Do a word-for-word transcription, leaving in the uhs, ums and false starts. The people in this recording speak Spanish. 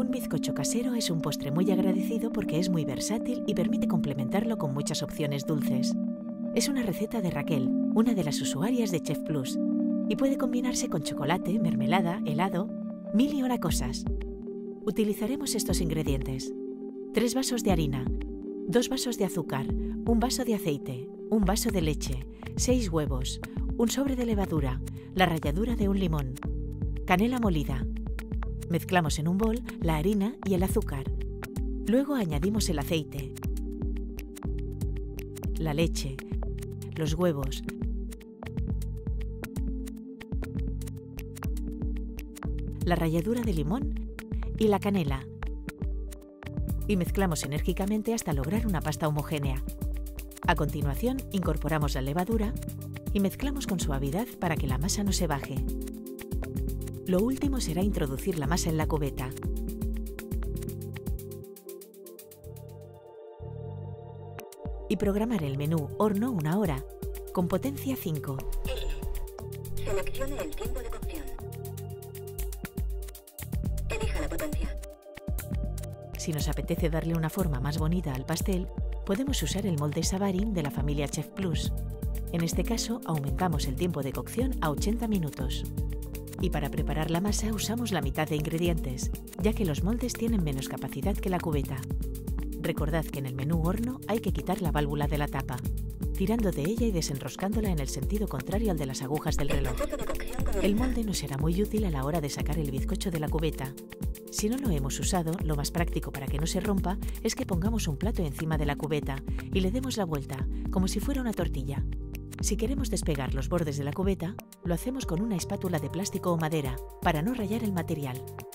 Un bizcocho casero es un postre muy agradecido porque es muy versátil y permite complementarlo con muchas opciones dulces. Es una receta de Raquel, una de las usuarias de Chef Plus, y puede combinarse con chocolate, mermelada, helado, mil y una cosas. Utilizaremos estos ingredientes: tres vasos de harina, dos vasos de azúcar, un vaso de aceite, un vaso de leche, seis huevos, un sobre de levadura, la ralladura de un limón, canela molida. Mezclamos en un bol la harina y el azúcar. Luego añadimos el aceite, la leche, los huevos, la ralladura de limón y la canela. Y mezclamos enérgicamente hasta lograr una pasta homogénea. A continuación, incorporamos la levadura y mezclamos con suavidad para que la masa no se baje. Lo último será introducir la masa en la cubeta. Y programar el menú horno una hora, con potencia cinco. Seleccione el tiempo de cocción. Elija la potencia. Si nos apetece darle una forma más bonita al pastel, podemos usar el molde Savarin de la familia Chef Plus. En este caso, aumentamos el tiempo de cocción a ochenta minutos. Y para preparar la masa usamos la mitad de ingredientes, ya que los moldes tienen menos capacidad que la cubeta. Recordad que en el menú horno hay que quitar la válvula de la tapa, tirando de ella y desenroscándola en el sentido contrario al de las agujas del reloj. El molde no será muy útil a la hora de sacar el bizcocho de la cubeta. Si no lo hemos usado, lo más práctico para que no se rompa es que pongamos un plato encima de la cubeta y le demos la vuelta, como si fuera una tortilla. Si queremos despegar los bordes de la cubeta, lo hacemos con una espátula de plástico o madera, para no rayar el material.